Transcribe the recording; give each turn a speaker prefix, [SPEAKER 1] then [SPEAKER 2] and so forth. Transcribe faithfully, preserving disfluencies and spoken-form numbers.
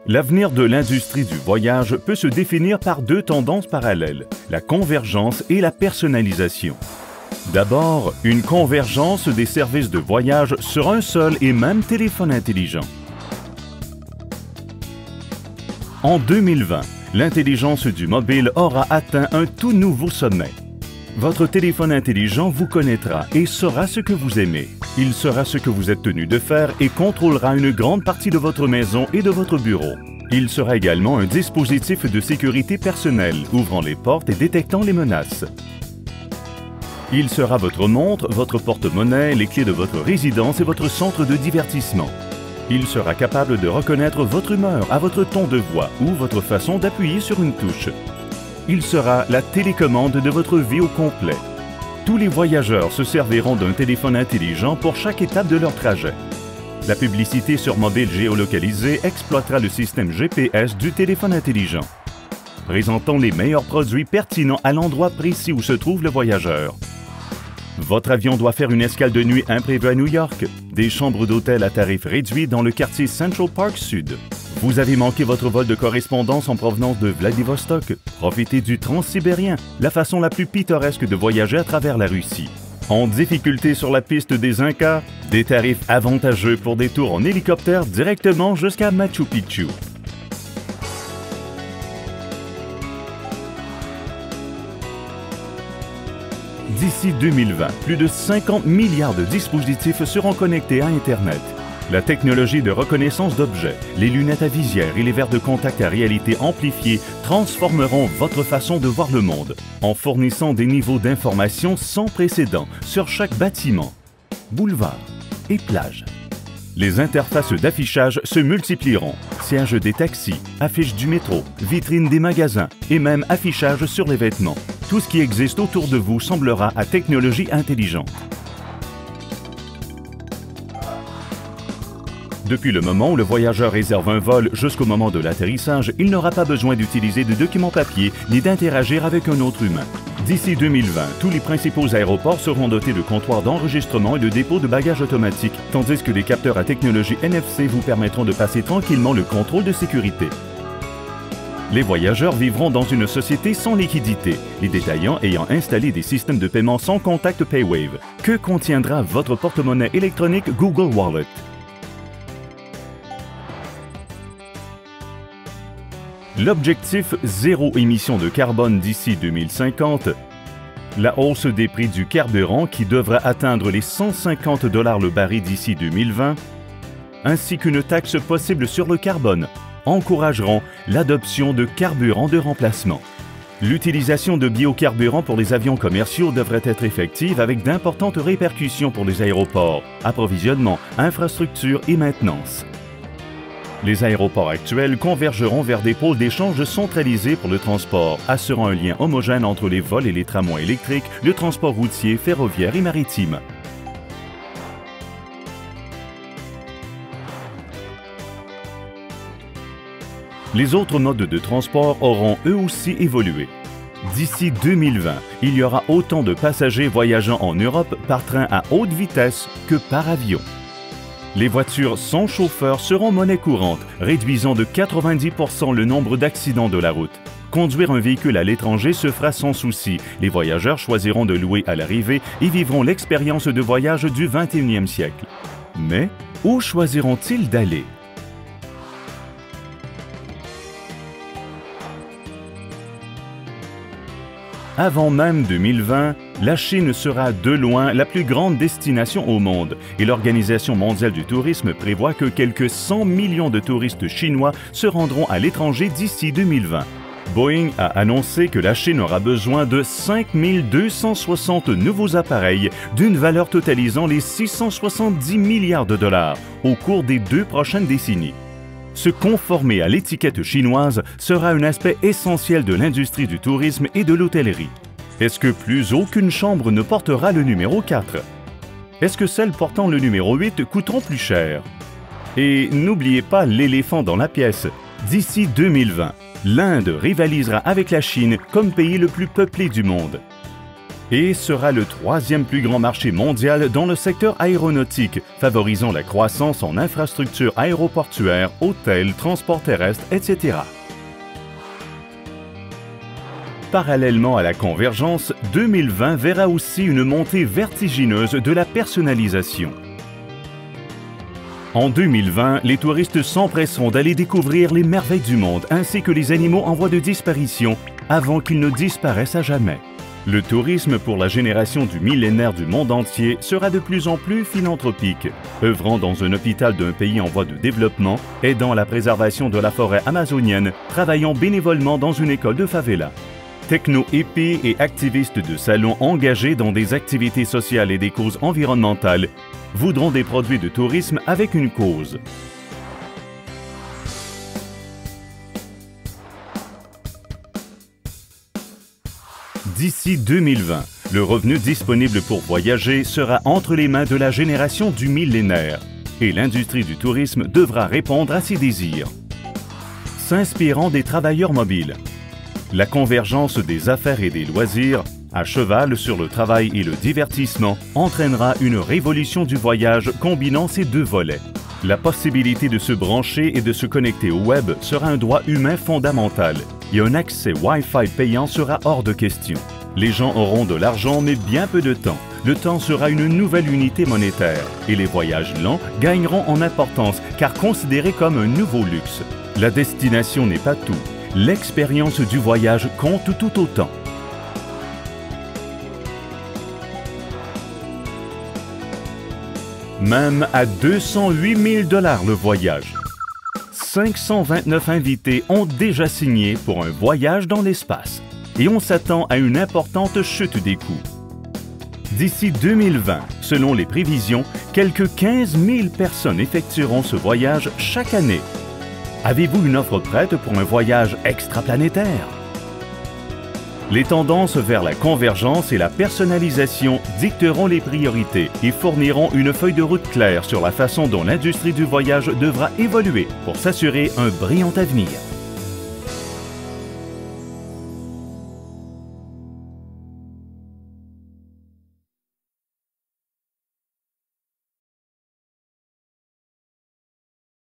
[SPEAKER 1] L'avenir de l'industrie du voyage peut se définir par deux tendances parallèles, la convergence et la personnalisation. D'abord, une convergence des services de voyage sur un seul et même téléphone intelligent. En deux mille vingt, l'intelligence du mobile aura atteint un tout nouveau sommet. Votre téléphone intelligent vous connaîtra et saura ce que vous aimez. Il saura ce que vous êtes tenu de faire et contrôlera une grande partie de votre maison et de votre bureau. Il sera également un dispositif de sécurité personnelle, ouvrant les portes et détectant les menaces. Il sera votre montre, votre porte-monnaie, les clés de votre résidence et votre centre de divertissement. Il sera capable de reconnaître votre humeur à votre ton de voix ou votre façon d'appuyer sur une touche. Il sera la télécommande de votre vie au complet. Tous les voyageurs se serviront d'un téléphone intelligent pour chaque étape de leur trajet. La publicité sur mobile géolocalisé exploitera le système G P S du téléphone intelligent, présentant les meilleurs produits pertinents à l'endroit précis où se trouve le voyageur. Votre avion doit faire une escale de nuit imprévue à New York, des chambres d'hôtel à tarif réduit dans le quartier Central Park Sud. Vous avez manqué votre vol de correspondance en provenance de Vladivostok. Profitez du Transsibérien, la façon la plus pittoresque de voyager à travers la Russie. En difficulté sur la piste des Incas, des tarifs avantageux pour des tours en hélicoptère directement jusqu'à Machu Picchu. D'ici deux mille vingt, plus de cinquante milliards de dispositifs seront connectés à Internet. La technologie de reconnaissance d'objets, les lunettes à visière et les verres de contact à réalité amplifiée transformeront votre façon de voir le monde en fournissant des niveaux d'information sans précédent sur chaque bâtiment, boulevard et plage. Les interfaces d'affichage se multiplieront, sièges des taxis, affiches du métro, vitrines des magasins et même affichage sur les vêtements. Tout ce qui existe autour de vous semblera à technologie intelligente. Depuis le moment où le voyageur réserve un vol jusqu'au moment de l'atterrissage, il n'aura pas besoin d'utiliser de documents papier ni d'interagir avec un autre humain. D'ici deux mille vingt, tous les principaux aéroports seront dotés de comptoirs d'enregistrement et de dépôt de bagages automatiques, tandis que les capteurs à technologie N F C vous permettront de passer tranquillement le contrôle de sécurité. Les voyageurs vivront dans une société sans liquidité, les détaillants ayant installé des systèmes de paiement sans contact PayWave. Que contiendra votre porte-monnaie électronique Google Wallet? L'objectif zéro émission de carbone d'ici deux mille cinquante, la hausse des prix du carburant qui devra atteindre les cent cinquante dollars le baril d'ici deux mille vingt, ainsi qu'une taxe possible sur le carbone, encourageront l'adoption de carburants de remplacement. L'utilisation de biocarburants pour les avions commerciaux devrait être effective avec d'importantes répercussions pour les aéroports, approvisionnement, infrastructures et maintenance. Les aéroports actuels convergeront vers des pôles d'échange centralisés pour le transport, assurant un lien homogène entre les vols et les tramways électriques, le transport routier, ferroviaire et maritime. Les autres modes de transport auront eux aussi évolué. D'ici deux mille vingt, il y aura autant de passagers voyageant en Europe par train à haute vitesse que par avion. Les voitures sans chauffeur seront monnaie courante, réduisant de quatre-vingt-dix pour cent le nombre d'accidents de la route. Conduire un véhicule à l'étranger se fera sans souci. Les voyageurs choisiront de louer à l'arrivée et vivront l'expérience de voyage du vingt et unième siècle. Mais où choisiront-ils d'aller? Avant même deux mille vingt, la Chine sera de loin la plus grande destination au monde et l'Organisation mondiale du tourisme prévoit que quelques cent millions de touristes chinois se rendront à l'étranger d'ici deux mille vingt. Boeing a annoncé que la Chine aura besoin de cinq mille deux cent soixante nouveaux appareils d'une valeur totalisant les six cent soixante-dix milliards de dollars au cours des deux prochaines décennies. Se conformer à l'étiquette chinoise sera un aspect essentiel de l'industrie du tourisme et de l'hôtellerie. Est-ce que plus aucune chambre ne portera le numéro quatre? Est-ce que celles portant le numéro huit coûteront plus cher? Et n'oubliez pas l'éléphant dans la pièce. D'ici deux mille vingt, l'Inde rivalisera avec la Chine comme pays le plus peuplé du monde. et sera le troisième plus grand marché mondial dans le secteur aéronautique, favorisant la croissance en infrastructures aéroportuaires, hôtels, transports terrestres, et cetera. Parallèlement à la convergence, deux mille vingt verra aussi une montée vertigineuse de la personnalisation. En deux mille vingt, les touristes s'empresseront d'aller découvrir les merveilles du monde ainsi que les animaux en voie de disparition avant qu'ils ne disparaissent à jamais. Le tourisme pour la génération du millénaire du monde entier sera de plus en plus philanthropique, œuvrant dans un hôpital d'un pays en voie de développement, aidant à la préservation de la forêt amazonienne, travaillant bénévolement dans une école de favela. Techno-hippies et activistes de salon engagés dans des activités sociales et des causes environnementales voudront des produits de tourisme avec une cause. D'ici deux mille vingt, le revenu disponible pour voyager sera entre les mains de la génération du millénaire et l'industrie du tourisme devra répondre à ses désirs. S'inspirant des travailleurs mobiles, la convergence des affaires et des loisirs, à cheval sur le travail et le divertissement, entraînera une révolution du voyage combinant ces deux volets. La possibilité de se brancher et de se connecter au web sera un droit humain fondamental et un accès Wi-Fi payant sera hors de question. Les gens auront de l'argent mais bien peu de temps. Le temps sera une nouvelle unité monétaire et les voyages lents gagneront en importance car considérés comme un nouveau luxe. La destination n'est pas tout. L'expérience du voyage compte tout autant. Même à deux cent huit mille dollars le voyage. cinq cent vingt-neuf invités ont déjà signé pour un voyage dans l'espace et on s'attend à une importante chute des coûts. D'ici deux mille vingt, selon les prévisions, quelques quinze mille personnes effectueront ce voyage chaque année. Avez-vous une offre prête pour un voyage extraplanétaire? Les tendances vers la convergence et la personnalisation dicteront les priorités et fourniront une feuille de route claire sur la façon dont l'industrie du voyage devra évoluer pour s'assurer un brillant avenir.